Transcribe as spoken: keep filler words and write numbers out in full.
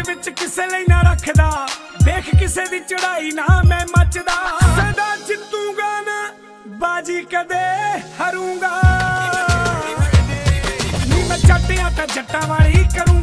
विच किसे लई ना रखदा, देख किसे दी चढ़ाई ना मैं मचदा। सदा जितूंगा ना बाजी कदे हारूंगा, नी मैं जट्टियां ते जट्टां वाली करूं